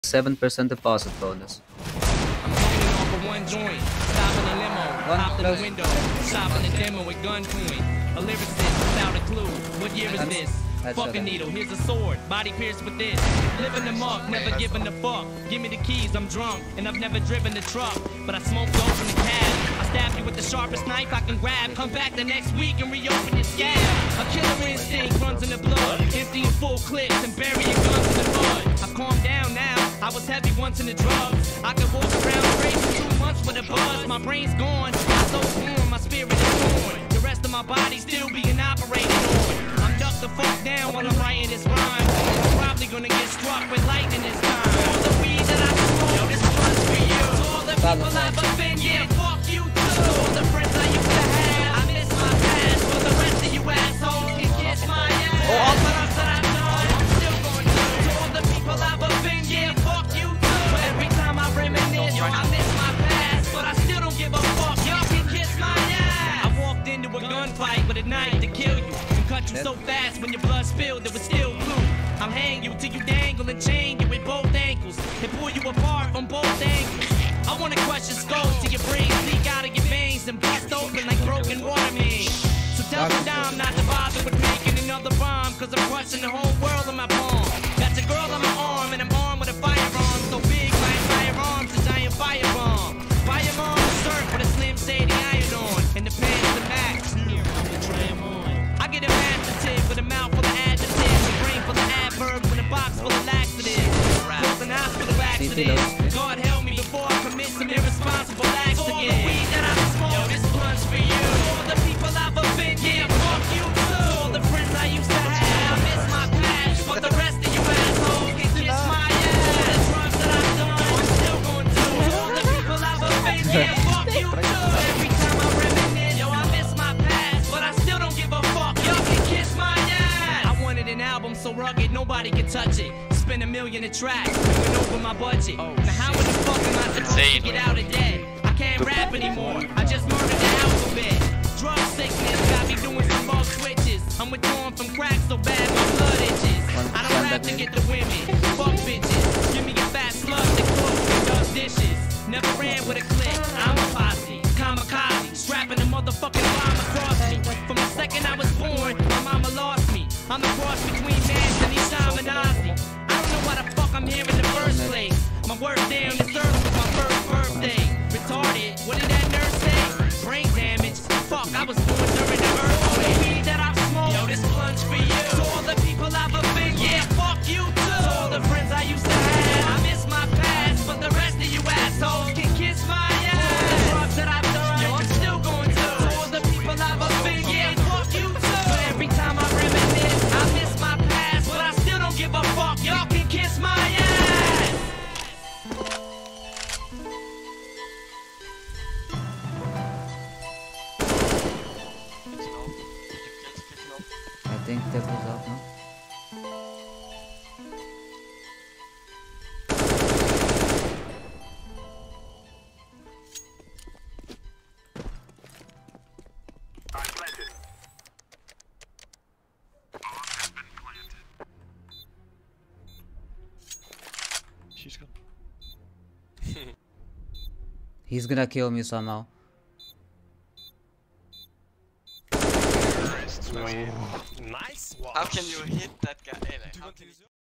7% deposit bonus. One joint, stopping a limo, hopped in the window, shopping a demo with gunpoint. A lyricist without a clue. What year is this? Fucking needle, here's a sword, body pierced with this. Living them up, never giving a fuck. Give me the keys, I'm drunk, and I've never driven the truck. But I smoke dope in the cab. I stab you with the sharpest knife I can grab. Come back the next week and reopen your scab. A killer instinct runs in the blood, emptying full clips and burying guns in the mud. I've calmed down now, I was heavy once in the drugs. I could walk around crazy 2 months with a buzz. My brain's gone, my soul's warm, my spirit is torn. The rest of my body still being operated on. I'm ducked the fuck down while I'm writing this rhyme. I'm probably gonna get struck with lightning this time. All the weed that I smoke, this one's for you. To all the people I've offended, yeah, fuck you too. To all the friends I used to have, I miss my past. For the rest of you assholes can kiss my ass. All the stuff that I've done, I'm still gonna do. To all the people I've offended, yeah, fuck you too. Every time I reminisce, I miss my past, but I still don't give a fuck. Y'all can kiss my ass. I walked into a gunfight with a knife to kill you. Cut you so fast when your blood spilled it was still blue. I'll hang you till you dangle and chain you with both ankles and pull you apart on both angles. I wanna crush your skull till your brains leak out of your veins and bust open like broken water mains. So tell the dime not to bother with making another bomb, cause I'm crushing the whole world in my palm. Got your girl on my arm and I'm armed with a firearm so big my firearm's a giant firebomb. Firebomb shirt with a Slim Shady iron on and the pants the max. I get a mastiff with a mouth full of adjectives, a brain full of adverbs, and a box full of laxatives. Close an hospital accident. God help me before I commit some irresponsible acts again. All the weed that I smoke, yo, this blunt's for you. All the people I've offended, yeah, fuck you too. All the friends I used to have, I miss my past, but the rest of you assholes can kiss my ass. All the drugs that I've done, I'm still gonna do. All the people I've offended, yeah, fuck you too. Every time I reminisce, yo, I miss my past, but I still don't give a fuck. Y'all can kiss my ass. I wanted an album so rugged nobody can touch it. Spend $1 million a track, went over my budget. Now how in the fuck am I supposed to get out of debt? I can't rap anymore, I just murdered the alphabet. Drug sickness got me doing some bug switches. I'm withdrawing from crack so bad my blood itches. I don't rap to get the women, fuck bitches. Give me a fat slug that cooks and does dishes. Never ran with a click, I'm a posse. Kamikaze, strapping a motherfucking bomb across me. From the second I was born, my mama lost me. I'm the cross between Manson and Isham and Ozzy. I don't know why the fuck I'm here in the first place. My worst day on this earth was my first birthday. Retarded, what did that nurse say? Brain damage, fuck, I was born during the earthquake. Weed that I've smoked, yo, this blunt's for you. To all the people I've offended, yeah, fuck you too. To all the friends I used to have, I miss my past, but the rest of you assholes can kiss my ass. All the drugs that I've done, yo, I'm still going to. To all the people I've offended, yeah, fuck you too. But every time I reminisce, I miss my past, but I still don't give a fuck. Y'all can kiss my ass. I think that was out now. She's gone. He's gonna kill me somehow. Nice one. How can you hit that guy?